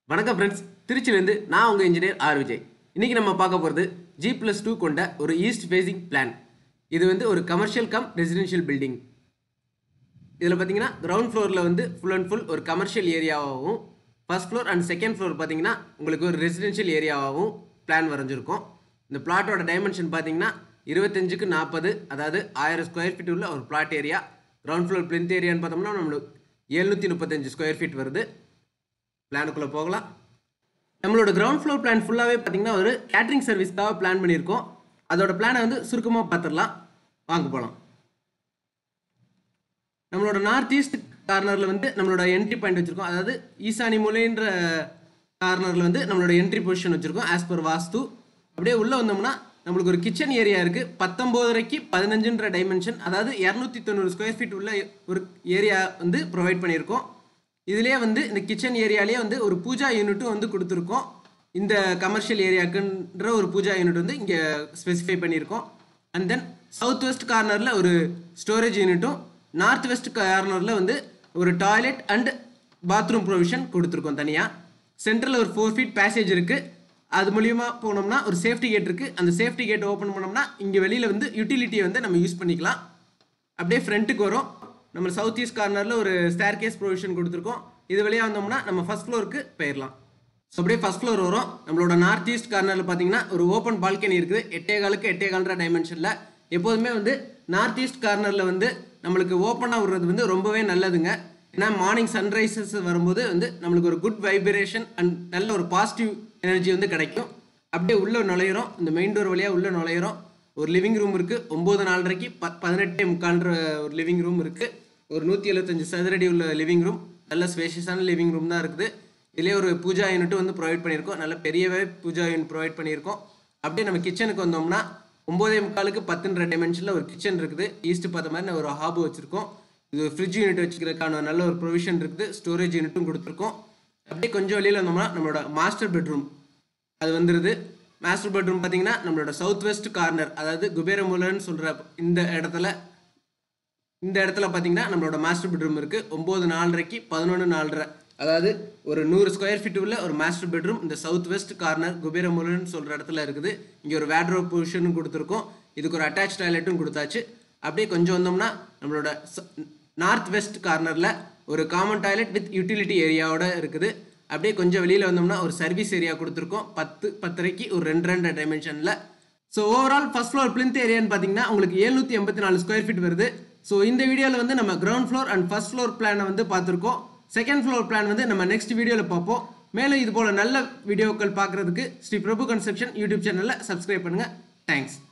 வணக்கம் ஃப்ரெண்ட்ஸ், திருச்சியிலேருந்து நான் உங்கள் இன்ஜினியர் ஆர் விஜய். இன்றைக்கி நம்ம பார்க்க போகிறது G+2 கொண்ட ஒரு ஈஸ்ட் ஃபேஸிங் பிளான். இது ஒரு கமர்ஷியல் கம் ரெசிடென்ஷியல் பில்டிங். இதில் பார்த்தீங்கன்னா கிரவுண்ட் ஃப்ளோரில் ஃபுல் அண்ட் ஃபுல் ஒரு கமர்ஷியல் ஏரியாவாகவும், first floor and second floor பார்த்தீங்கன்னா உங்களுக்கு ஒரு ரெசிடென்ஷியல் ஏரியாவாகவும் பிளான் வரைஞ்சிருக்கும். இந்த பிளாட்டோட டைமென்ஷன் பார்த்தீங்கன்னா 25க்கு 40, அதாவது 1000 ஸ்கொயர் ஃபீட் உள்ள ஒரு plot area. Ground floor plinth ஏரியான்னு பார்த்தோம்னா நம்மளுக்கு 735 ஸ்கொயர் ஃபீட் வருது. பிளானுக்குள்ளே போகலாம். நம்மளோட கிரவுண்ட் ஃப்ளோர் பிளான் ஃபுல்லாகவே பார்த்தீங்கன்னா ஒரு கேட்ரிங் சர்வீஸ்க்காக பிளான் பண்ணியிருக்கோம். அதோட பிளானை சுருக்கமாக பார்த்துடலாம், வாங்க போகலாம். நம்மளோட நார்த் ஈஸ்ட் கார்னரில் நம்மளோட என்ட்ரி பாயிண்ட் வச்சுருக்கோம். அதாவது ஈசானி மூலைன்ற கார்னரில் நம்மளோட என்ட்ரி பொசிஷன் வச்சுருக்கோம் ஆஸ் பர் வாஸ்து. அப்படியே உள்ளே வந்தோம்னா நம்மளுக்கு ஒரு கிச்சன் ஏரியா இருக்குது. 19:30க்கு 15ன்ற டைமென்ஷன், அதாவது 290 ஸ்கொயர் ஃபீட் உள்ள ஒரு ஏரியா ப்ரொவைட் பண்ணியிருக்கோம். இதுலேயே இந்த கிச்சன் ஏரியாலேயே ஒரு பூஜா யூனிட்டும் கொடுத்துருக்கோம். இந்த கமர்ஷியல் ஏரியாக்குன்ற ஒரு பூஜா யூனிட் இங்கே ஸ்பெசிஃபை பண்ணியிருக்கோம். அண்ட் தென் சவுத் வெஸ்ட் கார்னரில் ஒரு ஸ்டோரேஜ் யூனிட்டும், நார்த் வெஸ்ட் கார்னரில் ஒரு டாய்லெட் அண்ட் பாத்ரூம் ப்ரொவிஷன் கொடுத்துருக்கோம் தனியாக. சென்ட்ரலில் ஒரு 4 ஃபீட் பேசேஜ் இருக்குது. அது மூலியமாக போனோம்னா ஒரு சேஃப்டி கேட் இருக்குது. அந்த சேஃப்டி கேட் ஓப்பன் பண்ணோம்னா இங்கே வெளியில் யூட்டிலிட்டியை நம்ம யூஸ் பண்ணிக்கலாம். அப்படியே ஃப்ரண்ட்டுக்கு வரும். நம்ம சவுத் ஈஸ்ட் கார்னரில் ஒரு ஸ்டேர் கேஸ் ப்ரொவிஷன் கொடுத்துருக்கோம். இது வழியாக வந்தோம்னா நம்ம ஃபர்ஸ்ட் ஃப்ளோருக்கு போயிடலாம். ஸோ அப்படியே ஃபர்ஸ்ட் ஃப்ளோர் வரும். நம்மளோட நார்த் ஈஸ்ட் கார்னரில் பார்த்தீங்கன்னா ஒரு ஓப்பன் பால்கனி இருக்குது. 8.25க்கு 8.25 டைமென்ஷனில். எப்போதுமே நார்த் ஈஸ்ட் கார்னரில் நம்மளுக்கு ஓப்பனாக விடுறது ரொம்பவே நல்லதுங்க. ஏன்னா மார்னிங் சன்ரைசஸ் வரும்போது நம்மளுக்கு ஒரு குட் வைப்ரேஷன் அண்ட் நல்ல ஒரு பாசிட்டிவ் எனர்ஜி கிடைக்கும். அப்படியே உள்ளே நுழையிறோம். இந்த மெயின் டோர் வழியாக உள்ளே நுழையிறோம். ஒரு லிவிங் ரூம் இருக்குது. 9:04க்கு 18:45 ஒரு லிவிங் ரூம் இருக்குது. ஒரு 175 சதுரடி உள்ள லிவிங் ரூம். நல்ல ஸ்பேஷியஸான லிவிங் ரூம் தான் இருக்குது. இதிலே ஒரு பூஜா யூனிட்டும் ப்ரொவைட் பண்ணியிருக்கோம். நல்ல பெரியவே பூஜா யூனிட் ப்ரொவைட் பண்ணியிருக்கோம். அப்படியே நம்ம கிச்சனுக்கு வந்தோம்னா 9:45க்கு 10ன்ற டைமென்ஷனில் ஒரு கிச்சன் இருக்குது. ஈஸ்ட் பார்த்த மாதிரி ஒரு ஹாபு வச்சுருக்கோம். இது ஃப்ரிட்ஜ் யூனிட் வச்சுக்கிறதுக்கான நல்ல ஒரு ப்ரொவிஷன் இருக்குது. ஸ்டோரேஜ் யூனிட்டும் கொடுத்துருக்கோம். அப்படியே கொஞ்சம் வெளியில் வந்தோம்னா நம்மளோட மாஸ்டர் பெட்ரூம் அது வந்துடுது. மாஸ்டர் பெட்ரூம் பார்த்தீங்கன்னா நம்மளோட சவுத் வெஸ்ட் கார்னர், அதாவது குபேரமூலன்னு சொல்கிற இந்த இடத்துல பார்த்தீங்கன்னா நம்மளோட மாஸ்டர் பெட்ரூம் இருக்குது. 9:04க்கு 11:04, அதாவது ஒரு 100 ஸ்கொயர் ஃபீட் உள்ள ஒரு மாஸ்டர் பெட்ரூம் இந்த சவுத் வெஸ்ட் கார்னர் குபேரமூலன்னு சொல்கிற இடத்துல இருக்குது. இங்கே ஒரு வேட்ரோப் பொசிஷனும் கொடுத்துருக்கோம். இதுக்கு ஒரு அட்டாச் டாய்லெட்டும் கொடுத்தாச்சு. அப்படியே கொஞ்சம் வந்தோம்னா நம்மளோட நார்த் வெஸ்ட் கார்னரில் ஒரு காமன் டாய்லெட் வித் யூட்டிலிட்டி ஏரியாவோட இருக்குது. அப்படியே கொஞ்சம் வெளியில் வந்தோம்னா ஒரு சர்வீஸ் ஏரியா கொடுத்துருக்கோம். 10:10க்கு ஒரு 2 டைமென்ஷனில். So overall first floor plinth ஏரியான்னு பார்த்தீங்கன்னா உங்களுக்கு 784 ஸ்கொயர் ஃபீட் வருது. ஸோ இந்த வீடியோவில் நம்ம ground floor and first floor பிளானை பார்த்துருக்கோம். செகண்ட் ஃப்ளோர் பிளான் நம்ம நெக்ஸ்ட் வீடியோவில் பார்ப்போம். மேலும் இது போல் நல்ல வீடியோக்கள் பார்க்குறதுக்கு ஸ்ரீ பிரபு கன்ஸ்ட்ரக்ஷன் யூடியூப் சேனலில் சப்ஸ்கிரைப் பண்ணுங்கள். தேங்க்ஸ்.